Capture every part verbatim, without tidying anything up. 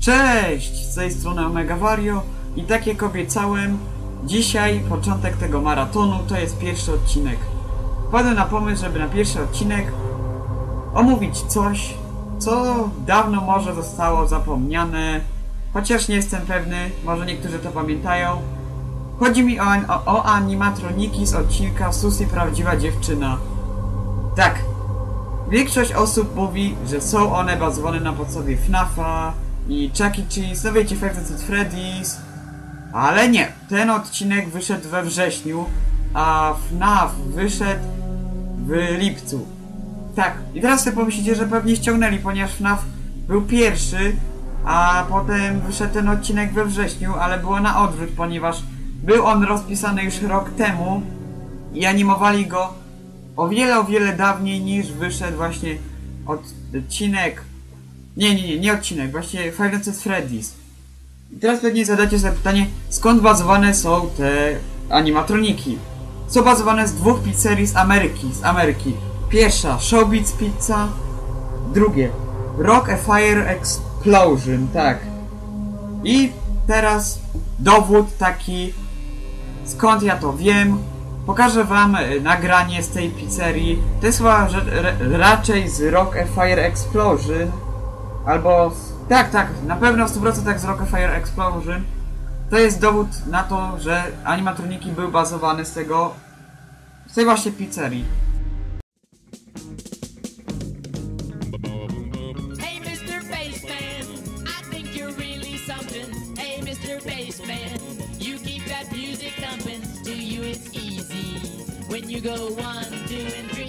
Cześć! Z tej strony Omega Wario i tak jak obiecałem, dzisiaj początek tego maratonu to jest pierwszy odcinek. Wpadłem na pomysł, żeby na pierwszy odcinek omówić coś, co dawno może zostało zapomniane, chociaż nie jestem pewny, może niektórzy to pamiętają. Chodzi mi o, o, o animatroniki z odcinka Susie Prawdziwa Dziewczyna. Tak, większość osób mówi, że są one bazowane na podstawie F nafa i Chuck E. Cheese, no wiecie, Five Nights at Freddy's. Ale nie, ten odcinek wyszedł we wrześniu, a F naf wyszedł w lipcu. Tak, i teraz sobie pomyślicie, że pewnie ściągnęli, ponieważ F naf był pierwszy, a potem wyszedł ten odcinek we wrześniu, ale było na odwrót, ponieważ był on rozpisany już rok temu i animowali go o wiele, o wiele dawniej niż wyszedł właśnie odcinek. Nie, nie, nie, nie odcinek, właśnie Five Nights at Freddy's. I teraz pewnie zadacie sobie pytanie, skąd bazowane są te animatroniki? Są bazowane z dwóch pizzerii z Ameryki, z Ameryki. Pierwsza, Showbiz Pizza, drugie, Rock a Fire Explosion, tak. I teraz dowód taki, skąd ja to wiem. Pokażę wam nagranie z tej pizzerii. To jest chyba raczej z Rock a Fire Explosion. Albo... Tak, tak, na pewno w stu procentach z Rock a Fire Explosion. To jest dowód na to, że animatroniki były bazowane z tego... z tej właśnie pizzerii. Hey mister Bassman, I think you're really something. Hey mister Bassman, you keep that music thumping. To you it's easy when you go one, two and three.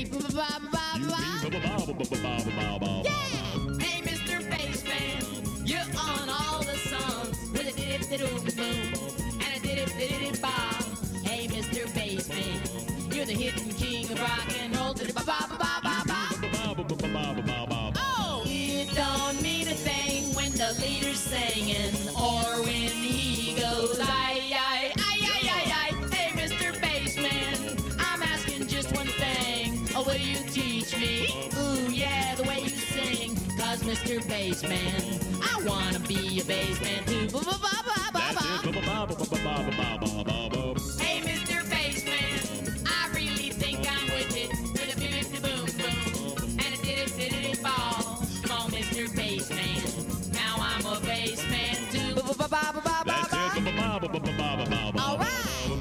Yeah! Hey mister Bassman, you're on all the songs with a dip dip boom boom and a dip dip dip bob. Hey mister Bassman, you're the hidden king of rock and roll. Oh, it don't mean a thing when the leader's singing or when he goes I I I I I I. Hey mister Bassman, I'm asking just one thing. Oh, will you teach me? Ooh yeah, the way you sing. Cause mister Bassman, I wanna be a bassman too. Hey mister Bassman, I really think I'm with it. With a bit of boom boom and a did it did it ball. Come on mister Bassman, now I'm a bassman too. All right.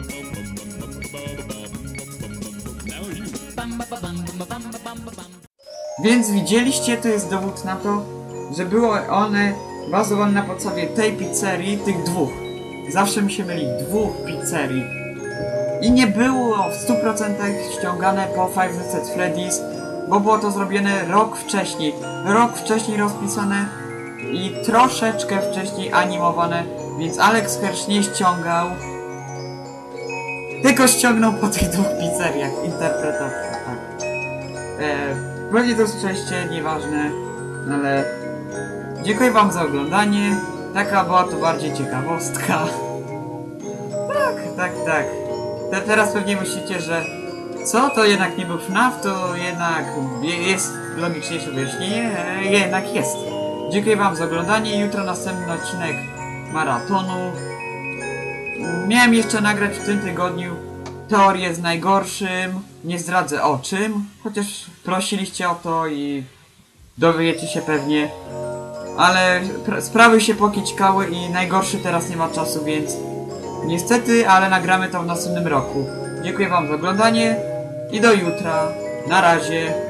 Więc widzieliście, to jest dowód na to, że były one bazowane na podstawie tej pizzerii, tych dwóch. Zawsze mi się myli, dwóch pizzerii. I nie było w stu procentach ściągane po Five Nights at Freddy's, bo było to zrobione rok wcześniej. Rok wcześniej rozpisane i troszeczkę wcześniej animowane, więc Alex Hirsch nie ściągał. Tylko ściągnął po tych dwóch pizzeriach, interpretacja, tak. Eee, Pewnie to słyszeliście, nieważne, ale dziękuję wam za oglądanie. Taka była to bardziej ciekawostka. Tak, tak, tak. Te, teraz pewnie myślicie, że co? To jednak nie był F naf, to jednak jest logiczniejsze wyjaśnienie. Jednak jest. Dziękuję wam za oglądanie. Jutro następny odcinek maratonu. Miałem jeszcze nagrać w tym tygodniu teorię z najgorszym. Nie zdradzę o czym, chociaż prosiliście o to i dowiecie się pewnie. Ale sprawy się pokićkały i najgorszy teraz nie ma czasu, więc niestety, ale nagramy to w następnym roku. Dziękuję wam za oglądanie i do jutra. Na razie.